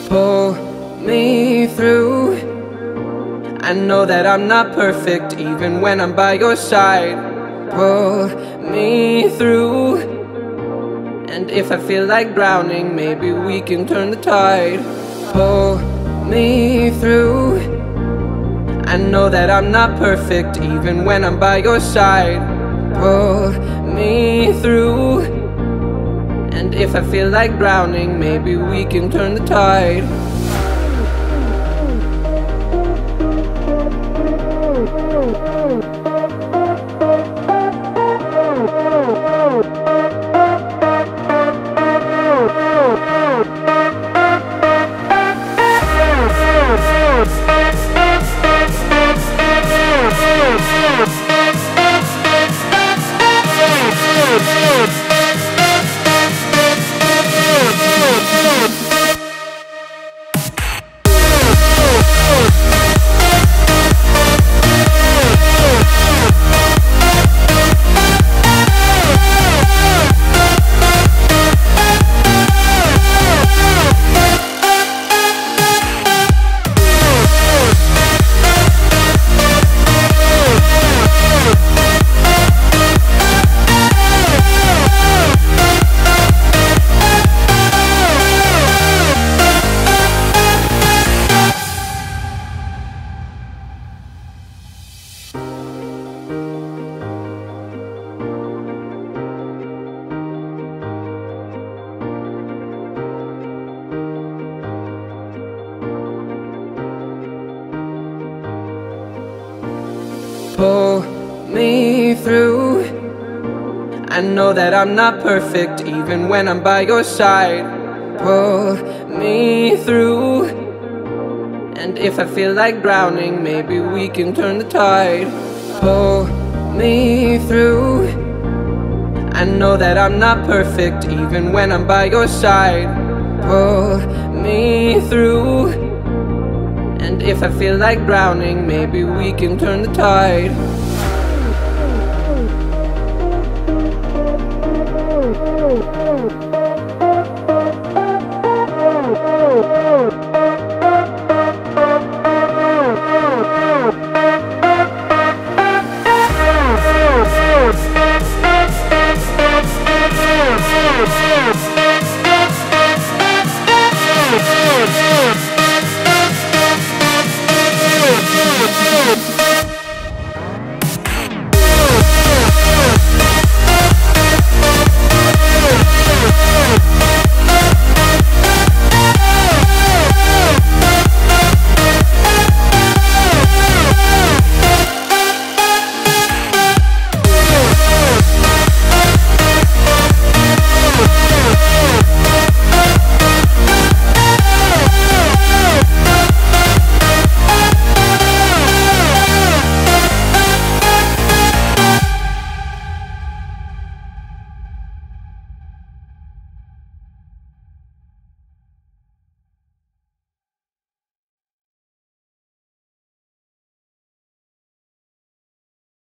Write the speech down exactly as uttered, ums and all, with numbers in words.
pull me through. I know that I'm not perfect even when I'm by your side. Pull me through. And if I feel like drowning, maybe we can turn the tide. Pull me through. I know that I'm not perfect even when I'm by your side. Pull me through. And if I feel like drowning, maybe we can turn the tide. Pull me through. I know that I'm not perfect even when I'm by your side. Pull me through. And if I feel like drowning, maybe we can turn the tide. Pull me through. I know that I'm not perfect even when I'm by your side. Pull me through. And if I feel like drowning, maybe we can turn the tide.